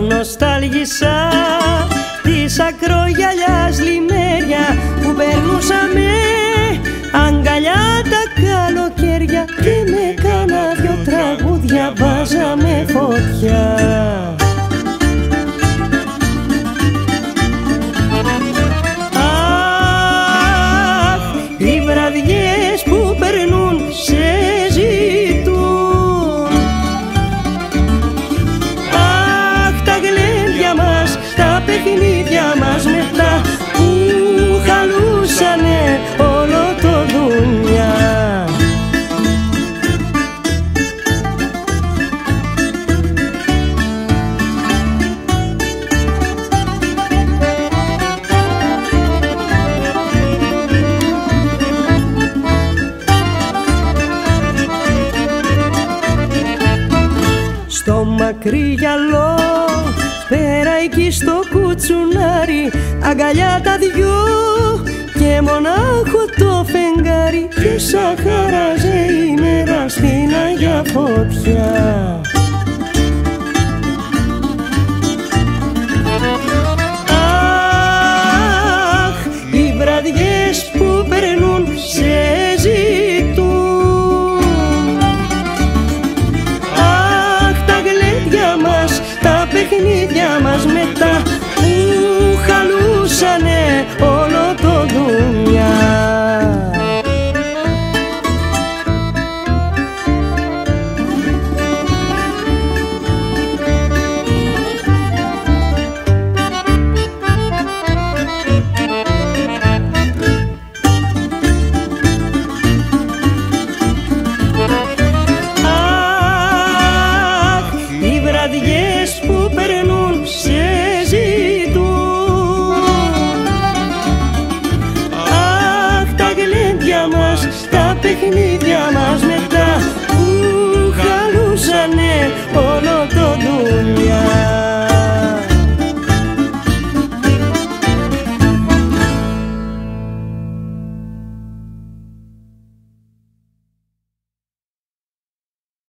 νοστάλγησα της ακρογιαλιάς λιμέρια που περνούσαμε αγκαλιά τα καλοκαίρια και με κάνα δυο τραγούδια βάζαμε φωτιά. Αχ, οι βραδιές που περνούν σε ζητούν. Αχ, τα γλέντια μας, τα παιχνίδια μας μετά που χαλούσανε όλο το δουνιά. Στο μακρύ γυαλό, πέρα εκεί στο κουτσουνάρι, αγκαλιά τα δυο και μονάχο το φεγγάρι, και σαν χαράζε η μέρα στην Αγία Φωτιά.